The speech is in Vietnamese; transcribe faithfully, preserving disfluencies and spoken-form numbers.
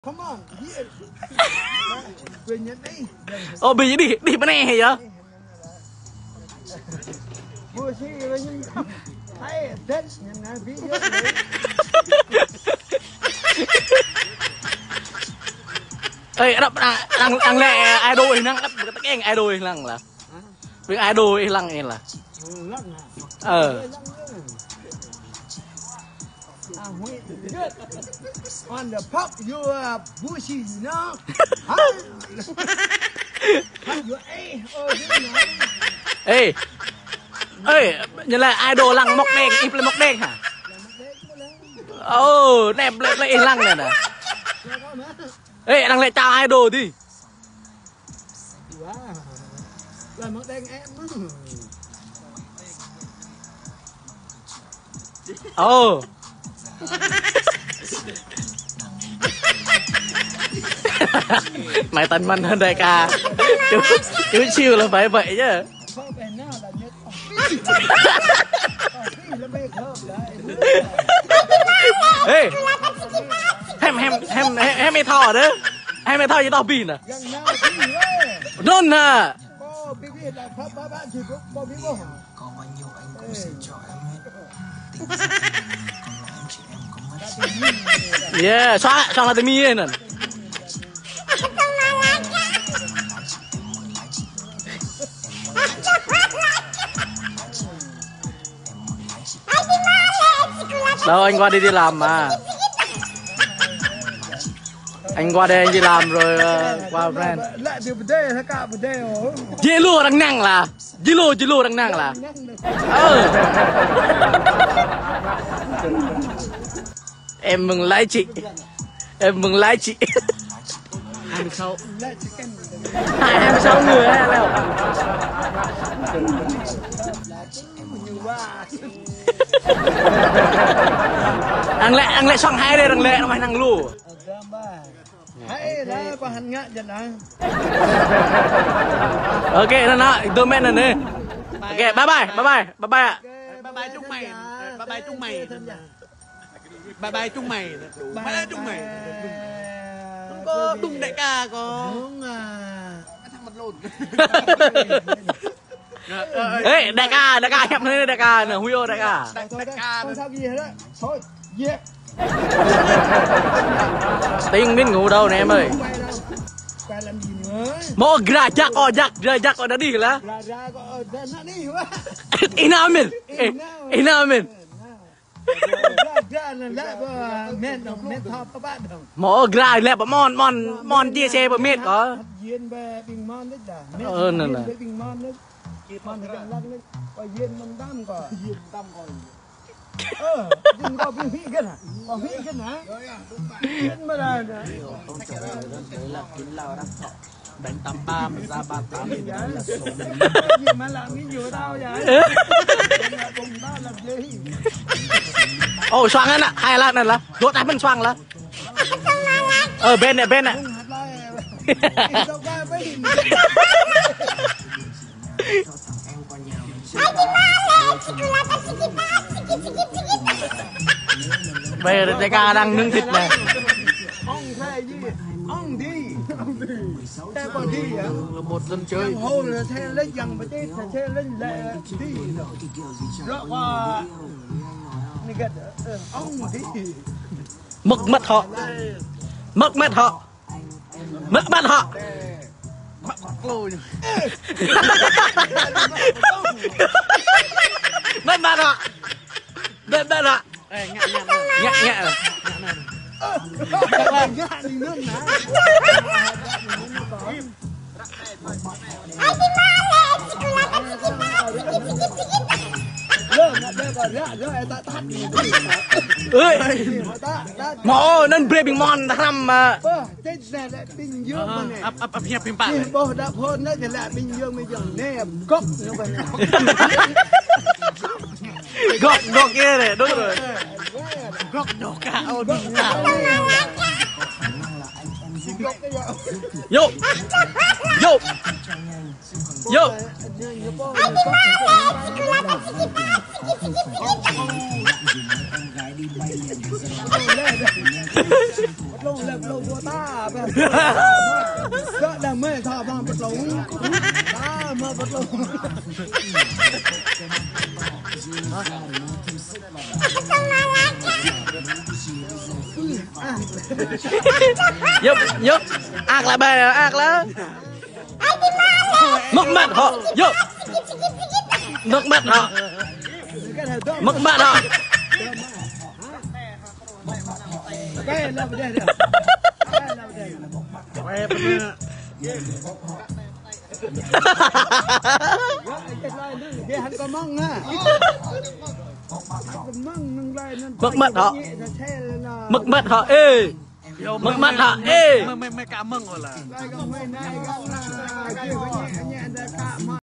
Come on, yeah. Bình nhẫn đi. Ồ, bình nhẫn đi, đi bên này hả? Mua xí với những hay Tết nhận là ví dụ ê, đập đang đang lẹ idol hình năng đập cái anh idol hình năng là với idol hình năng này là ờ on the pop you are bushy, you know. Ê, ê, như là idol lăng mọc đen, im lên mọc đen hả? Ồ, nè lại lại lăng này nè. Ê, đang lại chào idol đi. Là mọc đen em. Ồ. Mày tần mình hơn đại ca. Chú, chú chiều là phải vậy chứ. Ê, hem hem hem hem em thò đó, hem em thò với tao pin à? Nôn à? Yeah, xóa xóa là tụi mi nè. Đâu anh qua đi đi làm mà. Anh qua đây anh đi làm rồi uh, qua brand. Dễ lùa đang năng là. Dễ lùa dễ lùa đang năng là. Ừ. Em mừng lái chị. Em mừng lái chị. hai mươi sáu hai mươi sáu người á đâu. Ăn lẹ ăn lẹ xoang hai đây đằng lẹ nó mày năng lù. Hay đó có hành ngã vậy đó. Ok nó nó tôi mẹ này nè. Ok bye bye bye bye bye bye ạ. Bye bye chúng mày. Bye bye chúng mày. Bye bye chúng mày. Bye bye chúng mày. Không có đùng đại ca có. Đúng à. Thằng mặt lồn. Ê đại ca đại ca hẹp lên đại ca nè Huy ơi đại ca. Đại ca sao gì hết đó. Thôi, yeah. Tiếng biết ngủ đâu nè em ơi. Quay làm gì nữa? Mau gerak oh jak gerak oh tadi lah. Ra ra có ra đi quá. Ina Amin. Eh, Ina Amin. Ra là lại men đồng men thọp các bạn đồng. Mau gerak lẹ mon mon mon chia sẻ bờ mét có. Duyên về bình mon đấy đã. Ờ nè nè. Bình mon đấy. Mon thì đang lắc đấy. Có duyên mon đam có. Duyên đam có. Ờ, duyên có bình mỹ cái hả? Có mỹ cái hả? Duyên mà là Không trả lời đó đấy là kín lao đắc thọ. Đánh tám ba mà ra ba tám thì đó là số mình. Gì mà làm cái gì ở đâu vậy? Cùng đó làm gì? Ồ xoang á nè, hai là nè là. Rốt đá mình xoang là. Ờ bên này bên này. Bây giờ đại ca đang nướng thịt này. Ông thay gì? Ông đi. Thế còn đi hả? Là một dân chơi. Hồ là xe lên dần mà chết, xe lên lệ đi. Rõ qua. Này gật, ông đi. Mực mất họ. Mực mất họ. Mực mất họ. Mắc quạt lôi. Mất mất họ. Mất mất họ. Ê, ngạ ngạ Nhẹ nhẹ rồi. Ngạ đi nước nè. Mau nên beli bing mon tham mà. Chết ra lại Bình Dương mà nè. Ấp ấp ấp hiệp phim bạn. Bố đã hôn đấy thì lại Bình Dương bây giờ nè cốc nó vậy. Gọt gọt kia này đúng rồi. Góc đổ cả ôn cả. Vô. Vô. Vô. Anh ลงเล็บลงบัวตาแบบก็ดำไม่ทอมาปัดลงตามาปัดลง giúp giúp ác là bè ác là mất mặt họ giúp mất mặt họ mất mặt họ cái là đây đây cái là đây Quay bên cái hắn có măng á măng lại mất mặt họ mất mặt họ ê mất mặt họ ê Mày mày mày cả mừng rồi là lại có mấy này có là kia có nhẹ nhẹ để cả